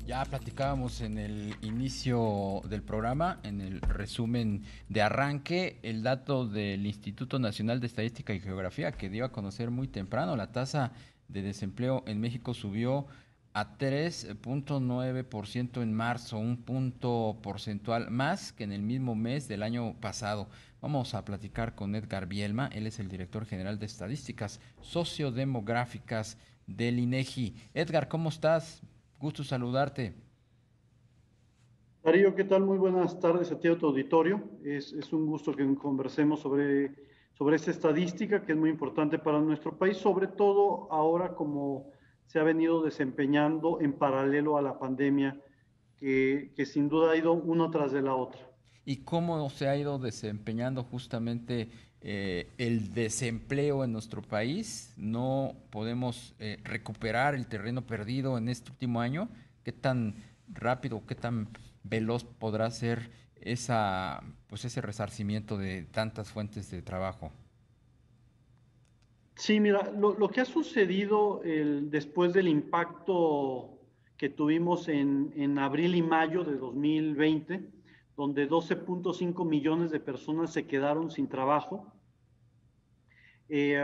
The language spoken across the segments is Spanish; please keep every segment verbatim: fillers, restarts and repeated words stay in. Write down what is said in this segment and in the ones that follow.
Ya platicábamos en el inicio del programa, en el resumen de arranque, el dato del Instituto Nacional de Estadística y Geografía que dio a conocer muy temprano. La tasa de desempleo en México subió a tres punto nueve por ciento en marzo, un punto porcentual más que en el mismo mes del año pasado. Vamos a platicar con Edgar Bielma, él es el director general de Estadísticas Sociodemográficas del INEGI. Edgar, ¿cómo estás? Gusto saludarte. Darío, ¿qué tal? Muy buenas tardes a ti, a tu auditorio. Es, es un gusto que conversemos sobre, sobre esta estadística que es muy importante para nuestro país, sobre todo ahora como se ha venido desempeñando en paralelo a la pandemia, que, que sin duda ha ido una tras de la otra. ¿Y cómo se ha ido desempeñando justamente eh, el desempleo en nuestro país? ¿No podemos eh, recuperar el terreno perdido en este último año? ¿Qué tan rápido, qué tan veloz podrá ser esa, pues ese resarcimiento de tantas fuentes de trabajo? Sí, mira, lo, lo que ha sucedido el, después del impacto que tuvimos en, en abril y mayo de dos mil veinte, donde doce punto cinco millones de personas se quedaron sin trabajo, eh,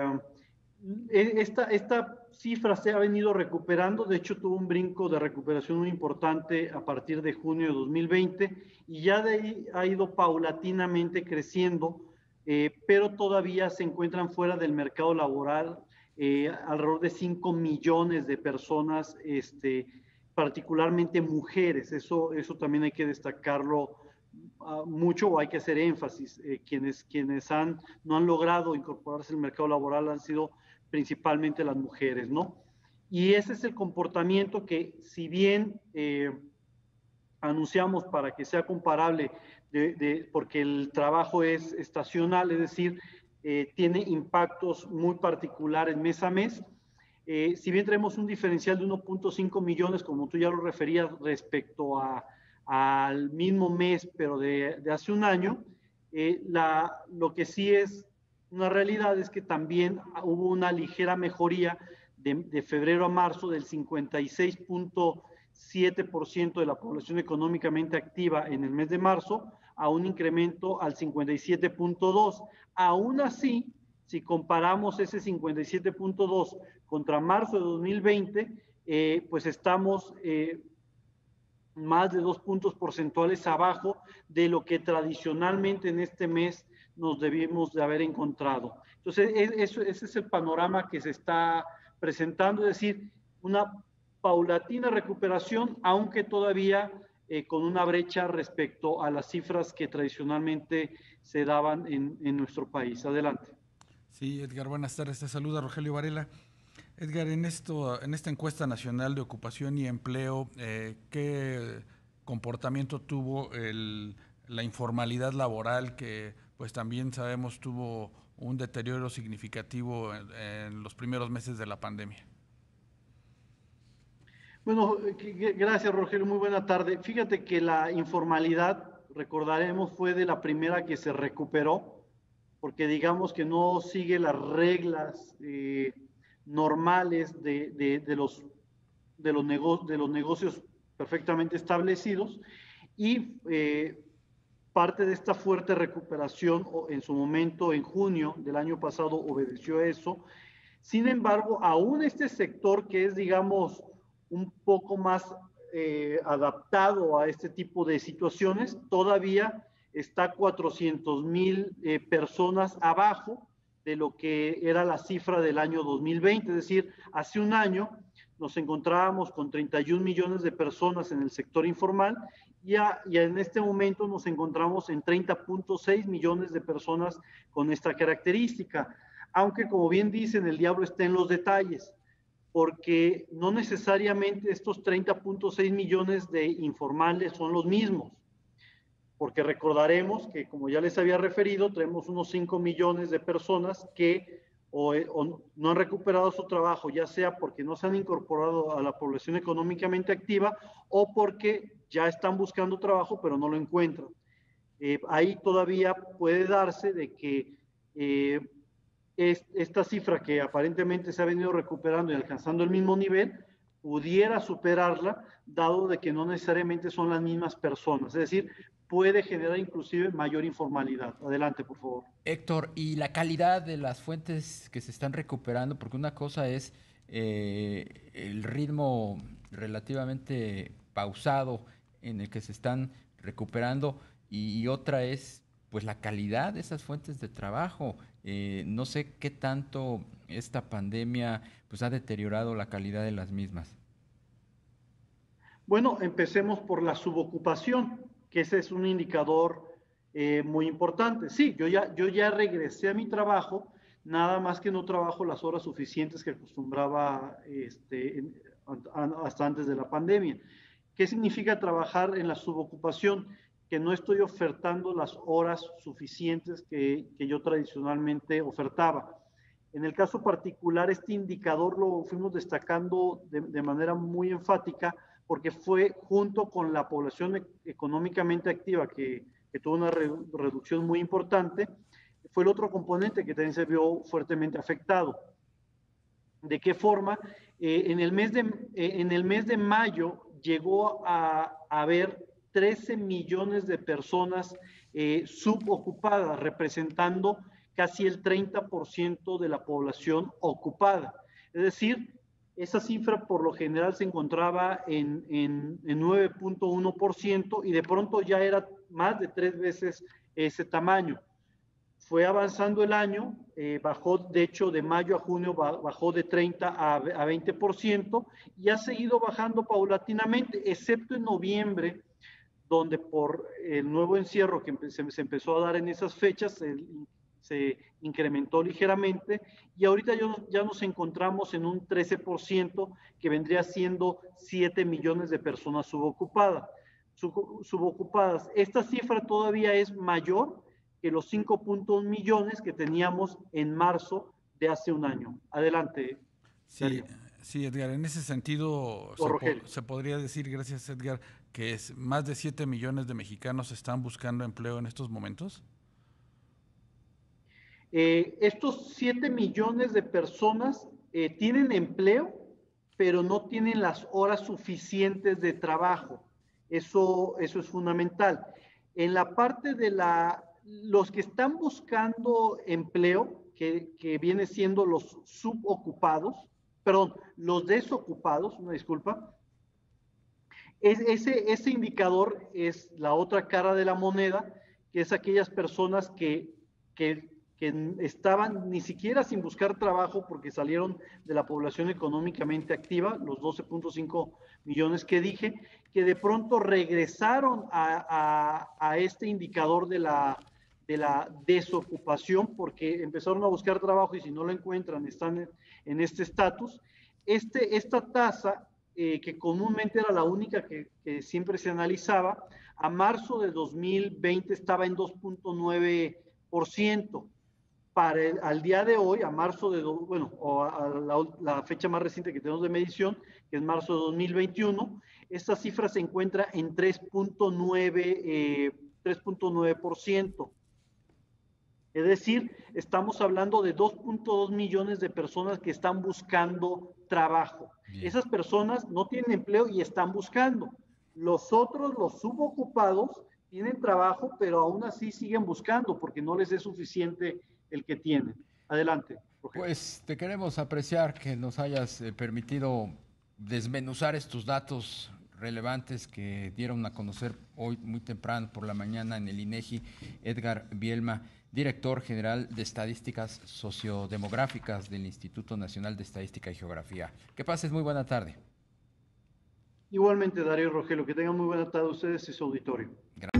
esta, esta cifra se ha venido recuperando, de hecho tuvo un brinco de recuperación muy importante a partir de junio de dos mil veinte y ya de ahí ha ido paulatinamente creciendo, eh, pero todavía se encuentran fuera del mercado laboral eh, alrededor de cinco millones de personas, este, particularmente mujeres. Eso, eso también hay que destacarlo uh, mucho, o hay que hacer énfasis. Eh, quienes, quienes han, no han logrado incorporarse al mercado laboral han sido principalmente las mujeres, ¿no? Y ese es el comportamiento que, si bien eh, anunciamos para que sea comparable, de, de, porque el trabajo es estacional, es decir, eh, tiene impactos muy particulares mes a mes. Eh, si bien tenemos un diferencial de uno punto cinco millones, como tú ya lo referías, respecto a, al mismo mes, pero de, de hace un año, eh, la, lo que sí es una realidad es que también hubo una ligera mejoría de, de febrero a marzo del cincuenta y seis punto siete por ciento de la población económicamente activa en el mes de marzo a un incremento al cincuenta y siete punto dos. Aún así, si comparamos ese cincuenta y siete punto dos contra marzo de dos mil veinte, eh, pues estamos eh, más de dos puntos porcentuales abajo de lo que tradicionalmente en este mes nos debimos de haber encontrado. Entonces, eso, ese es el panorama que se está presentando, es decir, una paulatina recuperación, aunque todavía eh, con una brecha respecto a las cifras que tradicionalmente se daban en, en nuestro país. Adelante. Sí, Edgar, buenas tardes. Te saluda Rogelio Varela. Edgar, en esto, en esta encuesta nacional de ocupación y empleo, eh, ¿qué comportamiento tuvo el, la informalidad laboral que, pues también sabemos, tuvo un deterioro significativo en, en los primeros meses de la pandemia? Bueno, gracias Rogelio, muy buena tarde. Fíjate que la informalidad, recordaremos, fue de la primera que se recuperó, porque digamos que no sigue las reglas eh, normales de, de, de, los, de, los nego de los negocios perfectamente establecidos y eh, parte de esta fuerte recuperación en su momento, en junio del año pasado, obedeció a eso. Sin embargo, aún este sector que es, digamos, un poco más eh, adaptado a este tipo de situaciones, todavía está cuatrocientos mil eh, personas abajo de lo que era la cifra del año dos mil veinte, es decir, hace un año nos encontrábamos con treinta y un millones de personas en el sector informal y, a, y en este momento nos encontramos en treinta punto seis millones de personas con esta característica. Aunque, como bien dicen, el diablo está en los detalles, porque no necesariamente estos treinta punto seis millones de informales son los mismos, porque recordaremos que, como ya les había referido, tenemos unos cinco millones de personas que o, o no han recuperado su trabajo, ya sea porque no se han incorporado a la población económicamente activa o porque ya están buscando trabajo pero no lo encuentran. Eh, ahí todavía puede darse de que eh, es, esta cifra que aparentemente se ha venido recuperando y alcanzando el mismo nivel, pudiera superarla, dado de que no necesariamente son las mismas personas. Es decir, puede generar inclusive mayor informalidad. Adelante, por favor. Héctor, y la calidad de las fuentes que se están recuperando, porque una cosa es eh, el ritmo relativamente pausado en el que se están recuperando y, y otra es pues la calidad de esas fuentes de trabajo. Eh, no sé qué tanto esta pandemia pues ha deteriorado la calidad de las mismas. Bueno, empecemos por la subocupación, que ese es un indicador eh, muy importante. Sí, yo ya, yo ya regresé a mi trabajo, nada más que no trabajo las horas suficientes que acostumbraba este, en, hasta antes de la pandemia. ¿Qué significa trabajar en la subocupación? Que no estoy ofertando las horas suficientes que, que yo tradicionalmente ofertaba. En el caso particular, este indicador lo fuimos destacando de, de manera muy enfática porque fue junto con la población económicamente activa que, que tuvo una re, reducción muy importante, fue el otro componente que también se vio fuertemente afectado. ¿De qué forma? Eh, en, el mes de, eh, en el mes de mayo llegó a, a haber trece millones de personas eh, subocupadas, representando casi el treinta por ciento de la población ocupada. Es decir, esa cifra por lo general se encontraba en, en, en nueve punto uno por ciento y de pronto ya era más de tres veces ese tamaño. Fue avanzando el año, eh, bajó, de hecho, de mayo a junio bajó de treinta a veinte por ciento y ha seguido bajando paulatinamente, excepto en noviembre, donde por el nuevo encierro que se, se empezó a dar en esas fechas, el, se incrementó ligeramente y ahorita ya nos encontramos en un trece por ciento que vendría siendo siete millones de personas subocupadas. Sub, subocupadas. Esta cifra todavía es mayor que los cinco punto uno millones que teníamos en marzo de hace un año. Adelante. Sí, sí, Edgar, en ese sentido se, po se podría decir, gracias Edgar, que es más de siete millones de mexicanos están buscando empleo en estos momentos. Eh, estos siete millones de personas eh, tienen empleo, pero no tienen las horas suficientes de trabajo. Eso, eso es fundamental. En la parte de la, los que están buscando empleo, que, que viene siendo los subocupados, perdón, los desocupados, una disculpa, es, ese, ese indicador es la otra cara de la moneda, que es aquellas personas que, que que estaban ni siquiera sin buscar trabajo porque salieron de la población económicamente activa, los doce punto cinco millones que dije, que de pronto regresaron a, a, a este indicador de la, de la desocupación porque empezaron a buscar trabajo y si no lo encuentran están en, en este estatus. Este, esta tasa, eh, que comúnmente era la única que, que siempre se analizaba, a marzo de dos mil veinte estaba en dos punto nueve por ciento. Para el, al día de hoy, a marzo de, bueno, o a la, la fecha más reciente que tenemos de medición, que es marzo de dos mil veintiuno, esta cifra se encuentra en tres punto nueve por ciento. Es decir, estamos hablando de dos punto dos millones de personas que están buscando trabajo. Bien. Esas personas no tienen empleo y están buscando. Los otros, los subocupados, tienen trabajo, pero aún así siguen buscando porque no les es suficiente el que tienen. Adelante, Rogelio. Pues te queremos apreciar que nos hayas eh, permitido desmenuzar estos datos relevantes que dieron a conocer hoy muy temprano por la mañana en el INEGI. Edgar Bielma, director general de Estadísticas Sociodemográficas del Instituto Nacional de Estadística y Geografía. Que pases muy buena tarde. Igualmente, Darío, Rogelio, que tengan muy buena tarde ustedes y su auditorio. Gracias.